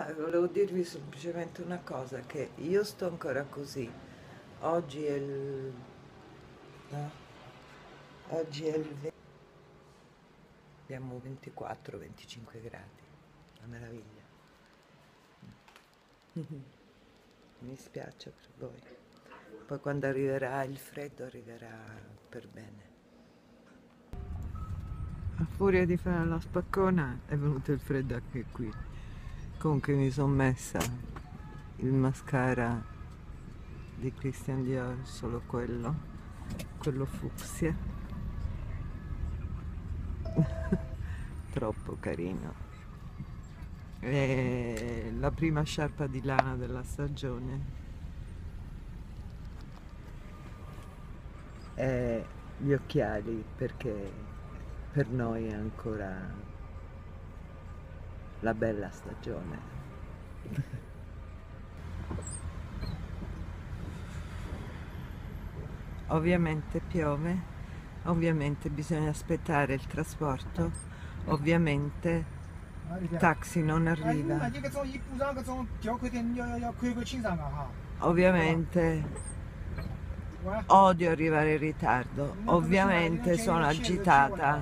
volevo dirvi semplicemente una cosa, che io sto ancora così. Oggi è il... no? Oggi è il 20, abbiamo 24-25 gradi, una meraviglia. Mi spiace per voi. Poi quando arriverà il freddo arriverà per bene. A furia di fare la spaccona è venuto il freddo anche qui. Comunque mi sono messa il mascara di Christian Dior, solo quello fucsia. Troppo carino. E la prima sciarpa di lana della stagione. E gli occhiali, perché per noi è ancora la bella stagione. Ovviamente piove, ovviamente bisogna aspettare il trasporto, ovviamente il taxi non arriva, ovviamente odio arrivare in ritardo, ovviamente sono agitata,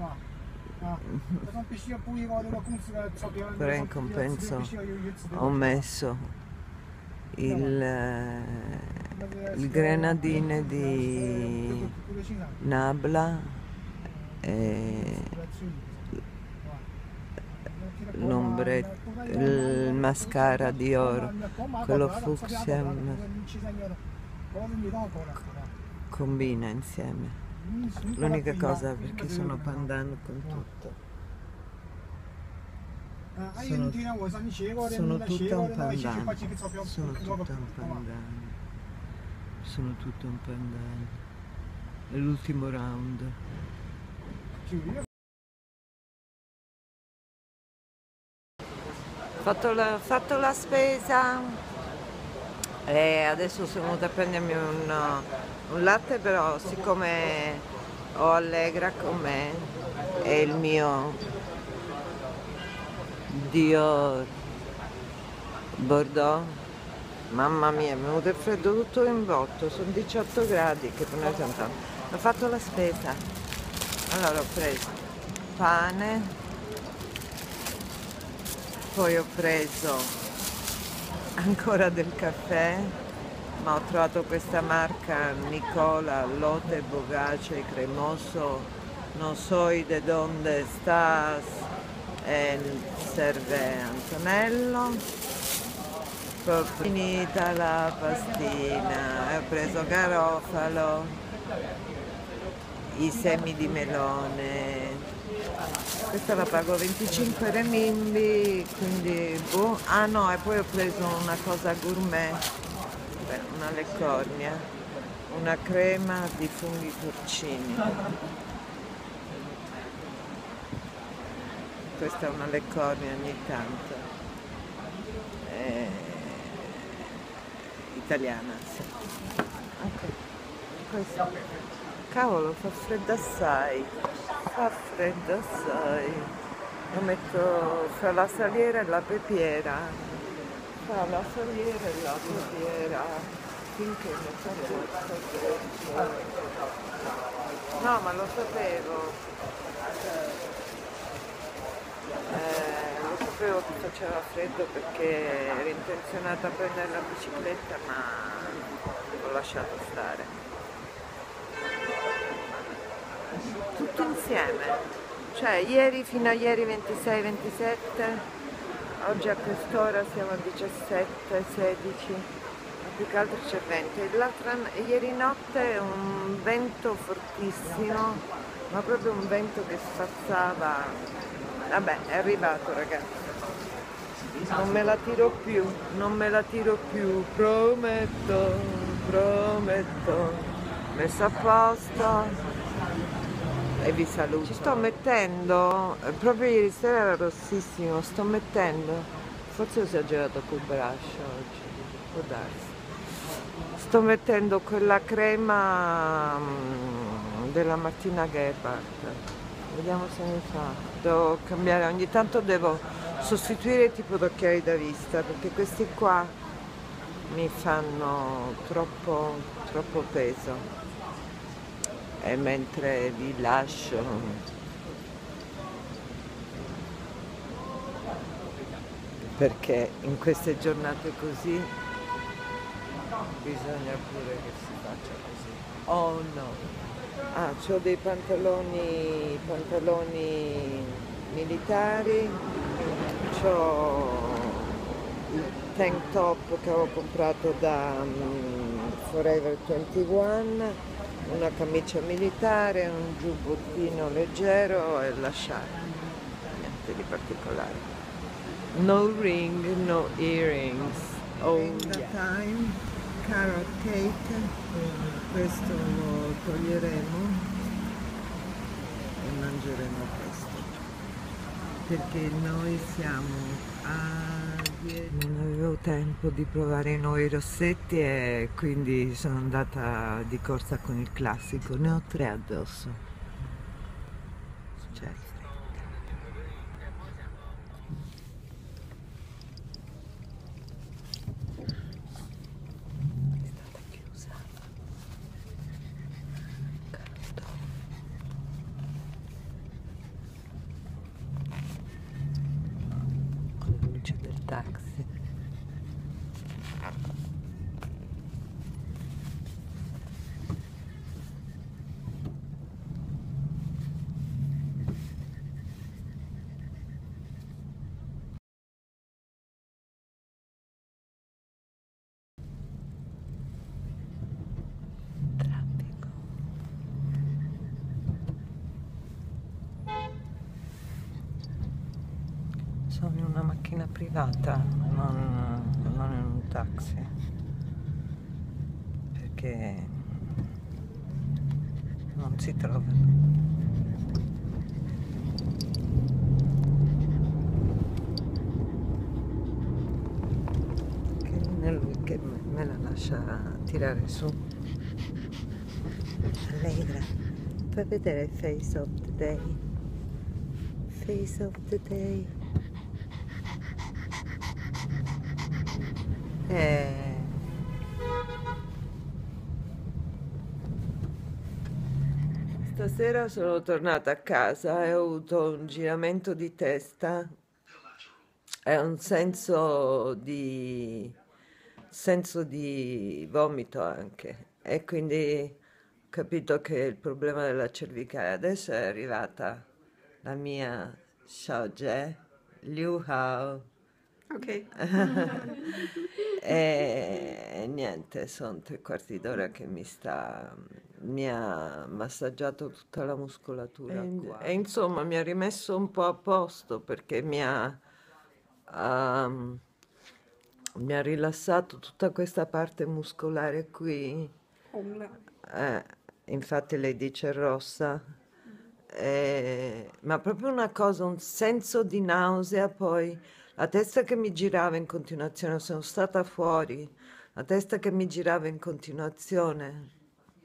però in compenso ho messo il grenadine di Nabla e il mascara Dior, quello fucsia, combina insieme. L'unica cosa, perché sono pandan con tutto. Sono tutta un pandan. Sono tutto un pandan. È l'ultimo round. Fatto la spesa e adesso sono venuta a prendermi un latte, però siccome ho Allegra con me e il mio Dior Bordeaux, mamma mia, è venuto il freddo tutto in botto, sono 18 gradi, che per noi sono tanto. Ho fatto la spesa, allora ho preso pane, poi ho preso ancora del caffè, ma ho trovato questa marca Nicola Lotte Bogace cremoso, non so de donde estás, serve Antonello. Poi ho finita la pastina, ho preso garofalo, i semi di melone. Questa la pago 25 renminbi, quindi boh. Ah no, e poi ho preso una cosa gourmet, una leccornia, una crema di funghi porcini. Questa è una leccornia ogni tanto, italiana, sì. Okay. Questo, cavolo, fa freddo assai. Fa freddo assai. Lo metto fra la saliera e la pepiera. Fra la saliera e la pepiera. Finché non fa freddo. No, ma lo sapevo. Lo sapevo che faceva freddo perché ero intenzionata a prendere la bicicletta, ma l'ho lasciato stare. Tutto insieme, cioè ieri fino a ieri 26-27, oggi a quest'ora siamo a 17-16, più che altro c'è vento. Ieri notte un vento fortissimo, ma proprio un vento che spazzava. Vabbè, è arrivato, ragazzi, non me la tiro più, prometto, messo a posto. E vi saluto. Ci sto mettendo, proprio ieri sera era rossissimo, sto mettendo, forse ho esagerato col brush oggi, può darsi. Sto mettendo quella crema della Martina Gebhardt, vediamo se mi fa. Devo cambiare, ogni tanto devo sostituire tipo d'occhiali da vista, perché questi qua mi fanno troppo peso, e mentre li lascio, perché in queste giornate così bisogna pure che si faccia così. Oh no! Ah, c'ho dei pantaloni militari, c'ho il tank top che avevo comprato da Forever 21, una camicia militare, un giubbottino leggero e la sciarpa. Niente di particolare. No ring, no earrings. Oh yeah. Time, carrot cake, questo lo toglieremo e mangeremo questo, perché noi siamo a 10. Non avevo tempo di provare i nuovi rossetti e quindi sono andata di corsa con il classico, ne ho 3 addosso. Cioè, è stata chiusa. Caldo. Con la luce del taxi. Traffico. Sono in una macchina privata, non in un taxi, perché non si trovano. Che non è lui che me la lascia tirare su. Allegra, fai vedere Face of the Day. Face of the Day. Stasera sono tornata a casa e ho avuto un giramento di testa e un senso di vomito anche, e quindi ho capito che il problema della cervicale. Adesso è arrivata la mia Xiaojie Liu Hao. Ok. E niente, sono 3/4 d'ora che mi ha massaggiato tutta la muscolatura qua. E insomma mi ha rimesso un po' a posto, perché um, mi ha rilassato tutta questa parte muscolare qui. Omla. Eh, infatti lei dice rossa. Ma proprio una cosa, un senso di nausea, poi la testa che mi girava in continuazione, sono stata fuori, la testa che mi girava in continuazione.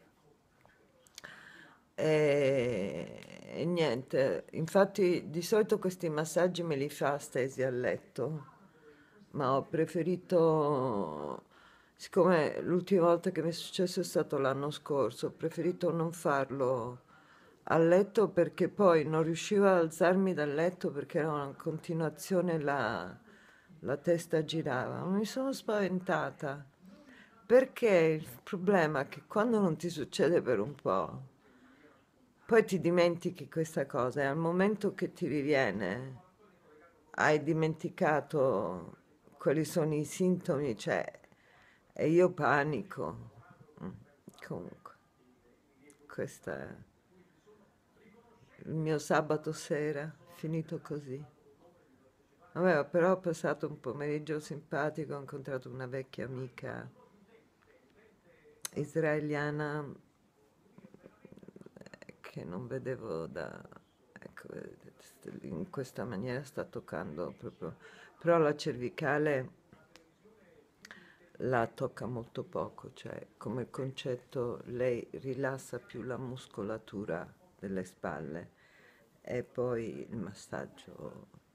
E niente, infatti di solito questi massaggi me li fa stesi a letto, ma ho preferito, siccome l'ultima volta che mi è successo è stato l'anno scorso, ho preferito non farlo a letto, perché poi non riuscivo ad alzarmi dal letto perché era una continuazione, la testa girava. Mi sono spaventata, perché il problema è che quando non ti succede per un po', poi ti dimentichi questa cosa, e al momento che ti riviene hai dimenticato quali sono i sintomi, cioè, e io panico. Mm, Comunque, questo è il mio sabato sera, finito così. Vabbè, però ho passato un pomeriggio simpatico, ho incontrato una vecchia amica israeliana che non vedevo da... Ecco, in questa maniera sta toccando proprio... Però la cervicale la tocca molto poco, cioè come concetto lei rilassa più la muscolatura delle spalle, e poi il massaggio